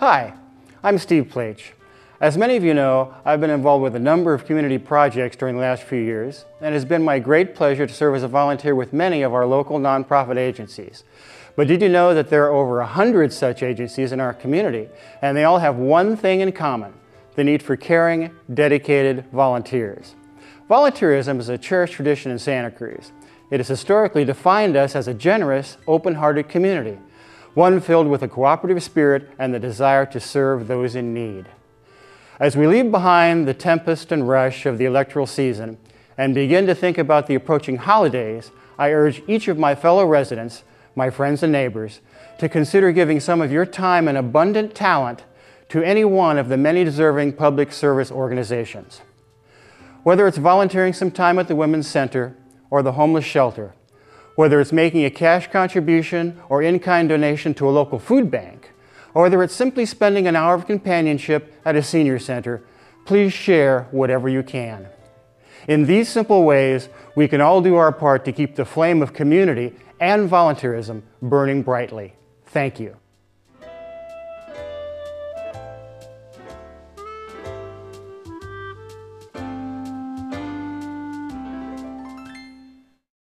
Hi, I'm Steve Plach. As many of you know, I've been involved with a number of community projects during the last few years, and it has been my great pleasure to serve as a volunteer with many of our local nonprofit agencies. But did you know that there are over 100 such agencies in our community, and they all have one thing in common: the need for caring, dedicated volunteers. Volunteerism is a cherished tradition in Santa Cruz. It has historically defined us as a generous, open-hearted community, one filled with a cooperative spirit and the desire to serve those in need. As we leave behind the tempest and rush of the electoral season and begin to think about the approaching holidays, I urge each of my fellow residents, my friends and neighbors, to consider giving some of your time and abundant talent to any one of the many deserving public service organizations. Whether it's volunteering some time at the Women's Center or the homeless shelter, whether it's making a cash contribution or in-kind donation to a local food bank, or whether it's simply spending an hour of companionship at a senior center, please share whatever you can. In these simple ways, we can all do our part to keep the flame of community and volunteerism burning brightly. Thank you.